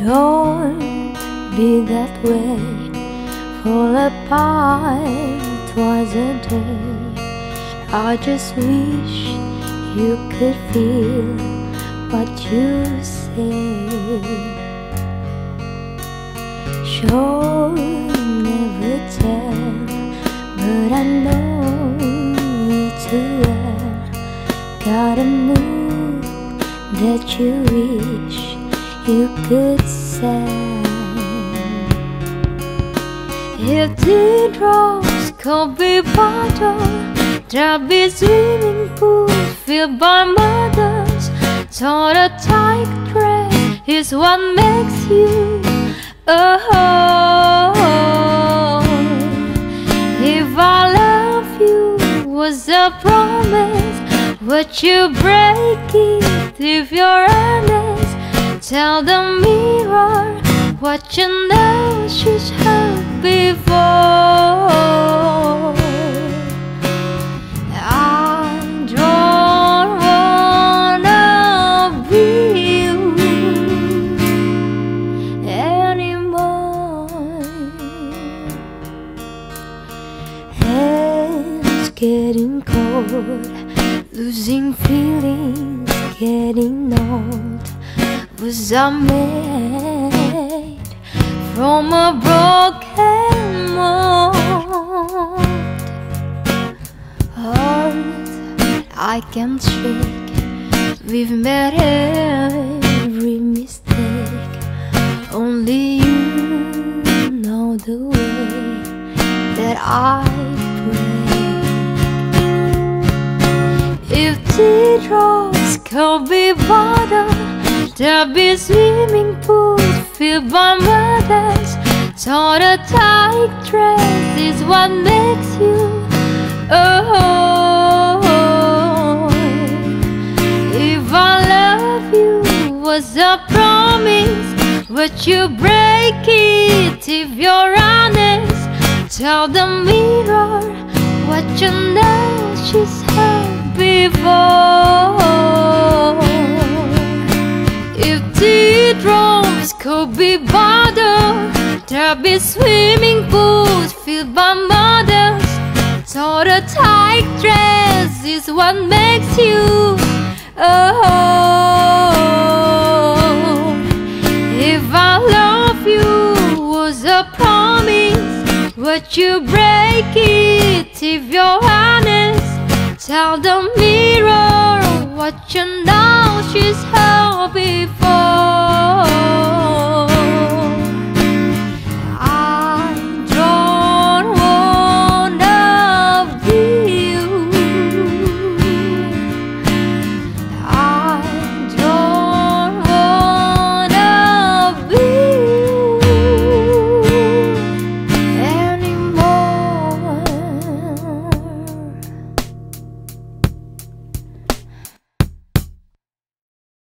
Don't be that way, fall apart twice a day. I just wish you could feel what you say. Sure, never tell, but I know you too well. Got a move that you wish you could say. If teardrops could be bottled, there'd be swimming pools filled by mothers. So the tight dress is what makes you a whole. If I love you was a promise, would you break it if you're honest? Tell the mirror what you know she's heard before. I don't wanna be you anymore. Hands getting cold, losing feelings, getting old. Was I made from a broken mold? Heart I can't shake, we've made every mistake. Only you know the way that I break. If teardrops could be bottled, there'll be swimming pools filled by mothers. So the tight dress is what makes you a whole. If I love you was a promise, would you break it if you're honest? Tell the mirror what you know she's heard before. If teardrops could be bottled, there'd be swimming pools filled by mothers. So the tight dress is what makes you a whole. If I love you was a promise, would you break it if you're honest? Tell the mirror what you know she's heard before.